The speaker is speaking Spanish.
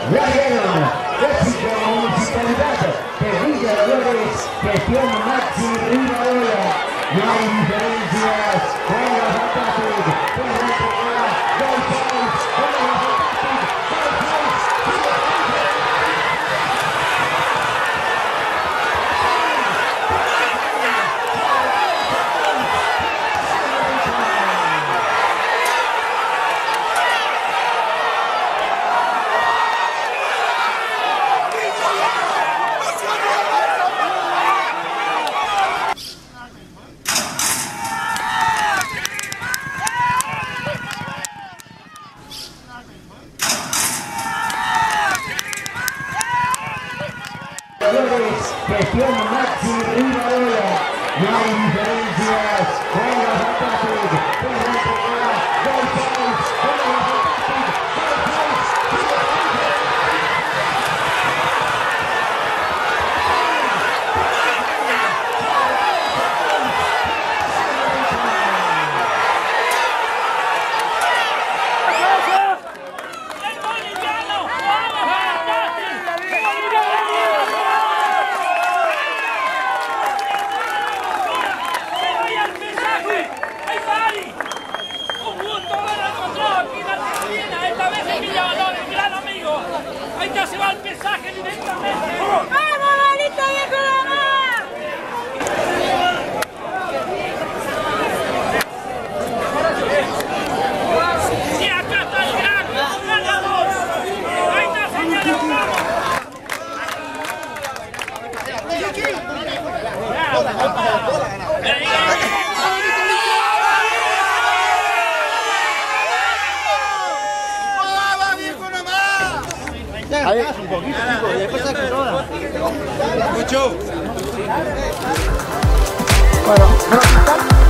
La dieron. Éxito Municipalidad de Villa Dolores, gestión Maxi Rivarola. No hay diferencias. Juega Fantastic. Juega Gol País. Juega Fantastic. Gol País. Gestión Maxi Rivarola. No hay diferencias. Juega Fantastic. Juega Gol País. Juega Fantastic. Gol País. ¡Ahí ya se va el mensaje directamente! ¡Vamos, bolito viejo de mamá! ¡Y acá está el gran ganador! ¡Ahí está, señores! ¡Vamos! Ahí, un poquito, chico, y después se controla. Mucho. Bueno,